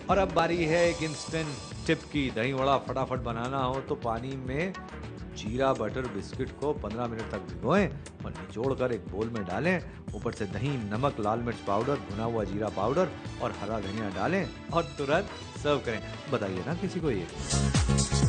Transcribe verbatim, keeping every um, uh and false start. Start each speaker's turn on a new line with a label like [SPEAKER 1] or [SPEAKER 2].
[SPEAKER 1] और अब बारी है एक इंस्टेंट टिप की। दही वड़ा फटाफट बनाना हो तो पानी में जीरा बटर बिस्किट को पंद्रह मिनट तक भिगोएं और निचोड़ कर एक बोल में डालें। ऊपर से दही, नमक, लाल मिर्च पाउडर, भुना हुआ जीरा पाउडर और हरा धनिया डालें और तुरंत सर्व करें। बताइए ना किसी को ये।